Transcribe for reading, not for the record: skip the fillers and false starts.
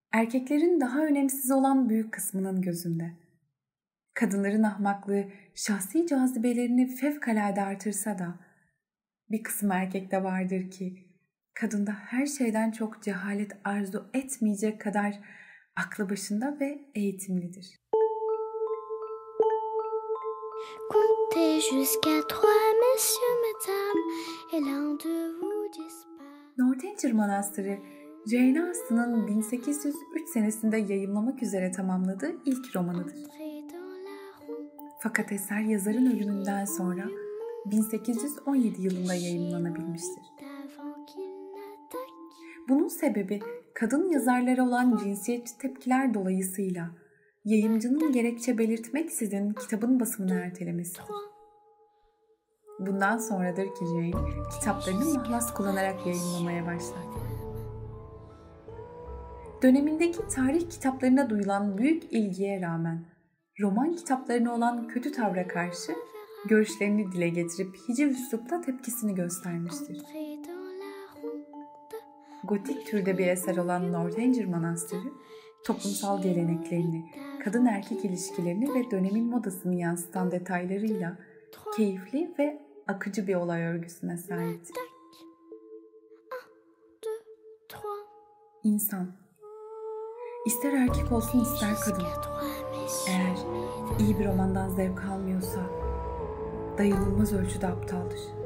erkeklerin daha önemsiz olan büyük kısmının gözünde. Kadınların ahmaklığı şahsi cazibelerini fevkalade artırsa da bir kısım erkekte vardır ki kadında her şeyden çok cehalet arzu etmeyecek kadar aklı başında ve eğitimlidir. Northanger Manastırı, Jane Austen'ın 1803 senesinde yayımlamak üzere tamamladığı ilk romanıdır. Fakat eser yazarın ölümünden sonra 1817 yılında yayımlanabilmiştir. Bunun sebebi kadın yazarlara olan cinsiyetçi tepkiler dolayısıyla yayımcının gerekçe belirtmeksizin kitabın basımını ertelemesidir. Bundan sonradır ki Jane kitaplarını mahlas kullanarak yayımlamaya başlar. Dönemindeki tarih kitaplarına duyulan büyük ilgiye rağmen roman kitaplarına olan kötü tavra karşı görüşlerini dile getirip hiciv üslupla tepkisini göstermiştir. Gotik türde bir eser olan Northanger Manastırı, toplumsal geleneklerini, kadın erkek ilişkilerini ve dönemin modasını yansıtan detaylarıyla keyifli ve akıcı bir olay örgüsüne sahiptir. İnsan, ister erkek olsun ister kadın, eğer iyi bir romandan zevk almıyorsa dayanılmaz ölçüde aptaldır.